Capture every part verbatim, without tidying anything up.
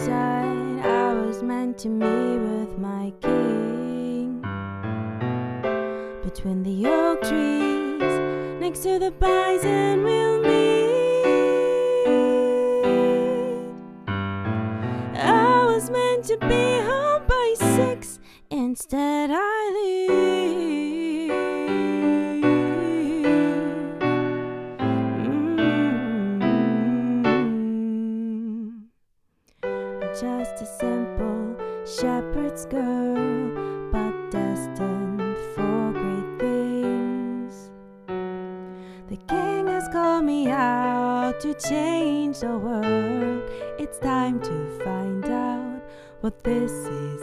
said I was meant to meet with my king between the oak trees next to the bison we'll meet. I was meant to be home by six, instead I leave. mm. I'm just a simple shepherd's girl, but destined for great things. The king has called me out to change the world. It's time to find out what this is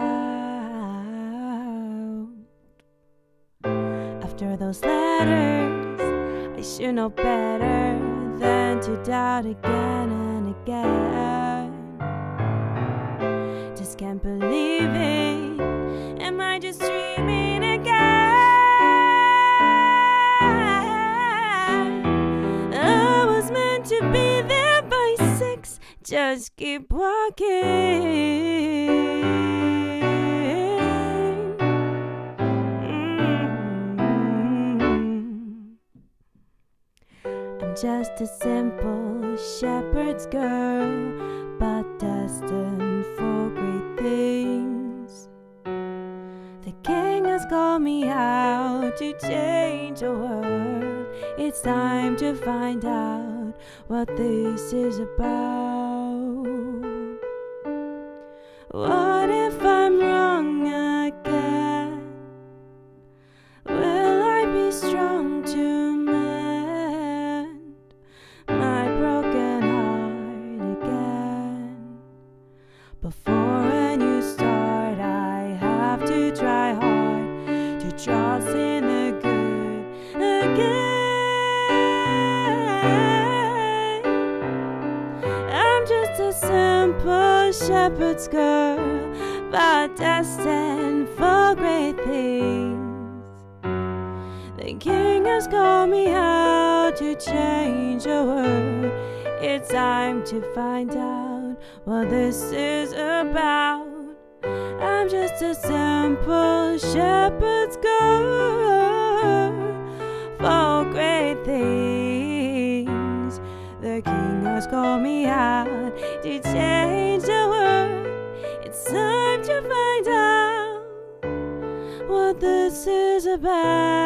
about. After those letters, I should know better than to doubt again and again. Just can't believe it. Am I just dreaming again? I was meant to be there by six. Just keep walking. I'm just a simple shepherd's girl, but destined for great things. The king has called me out to change the world. It's time to find out what this is about. What if I'm wrong again? Will I be strong to mend my broken heart again? Before a new start, I have to try hard to trust in the good again. I'm just a simple shepherd's girl, but destined for great things. The king has called me out to change the world. It's time to find out what this is about. I'm just a simple shepherd's girl for great things. The king has called me out to change the world. It's time to find out what this is about.